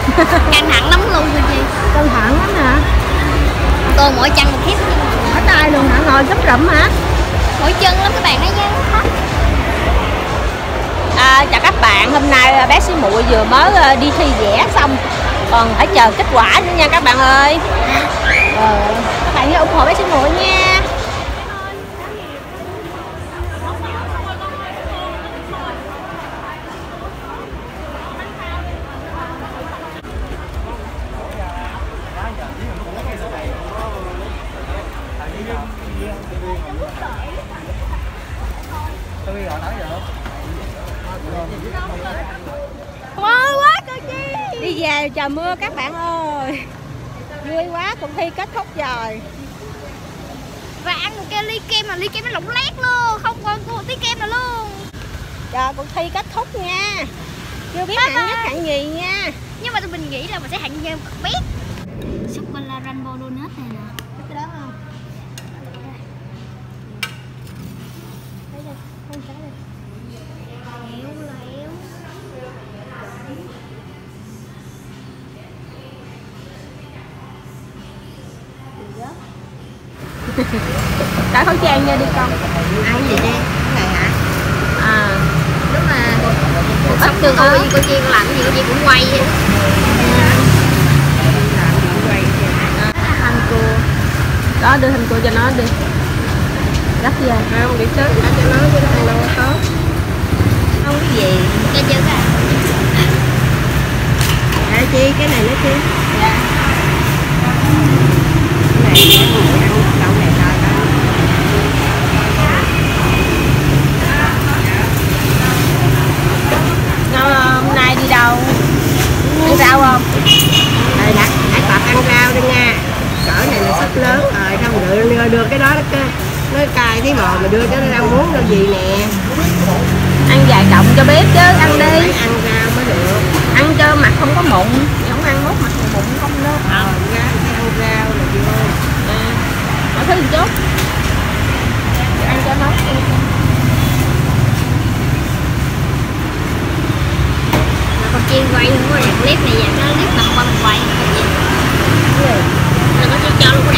Căng thẳng lắm luôn cô chị. Căng thẳng lắm hả? Tôi mỗi chân một khiếp. Ở tay luôn hả? Ngồi cắm rụm hả? Mỗi chân lắm các bạn đó nha. Chào các bạn, hôm nay bé Xí Muội vừa mới đi thi vẽ xong, còn phải chờ kết quả nữa nha các bạn ơi. Các bạn nhớ ủng hộ bé Xí Muội nha. Vui quá cô chị. Đi về trời mưa các bạn ơi. Vui quá, cuộc thi kết thúc rồi. Và ăn một cái ly kem mà ly kem nó lủng lét luôn, không còn một tí kem nào luôn. Trời, cuộc thi kết thúc nha. Chưa biết hạng nhất hạng gì nha. Nhưng mà tụi mình nghĩ là mình sẽ hạng nhất biết. Sô cô la Rainbow Donut này nè. Cái đó không? Thấy đi, không trái đi. Léo léo. Cởi khẩu trang nha đi con. Ai vậy đây? Cái này hả? Đúng là cuộc sống của cô Chi con làm gì cô Chi cũng quay vậy. Hành cua. Đó, đưa hành cua cho nó đi. Gấp về. Không, để sớm cho nó chứ nó ăn đâu có tốt. Không cái gì. Cho chứ à. Dạ Chi, cái này nó Chi. Dạ. Cái này Muội ăn đậu này rồi đó. Hôm nay đi đâu? Ăn rau không? Rồi nãy Phật ăn rau đi nha. Cỡ này là sắp lớn rồi, không đưa cái đó nó cài tí bò mà đưa cho nó rau muống rau gì nè. Ăn vài cọng cho bếp chứ, ăn đi. Phải ăn rau mới được. Ăn cho mặt không có mụn, không ăn mốt mặt mụn không đó. Gái phải ăn rau là vô. Mọi thứ một chút. Ăn cho nó. Con Chi quay không có đoạn clip này vậy, nó clip mà qua mình quay. Là có cho luôn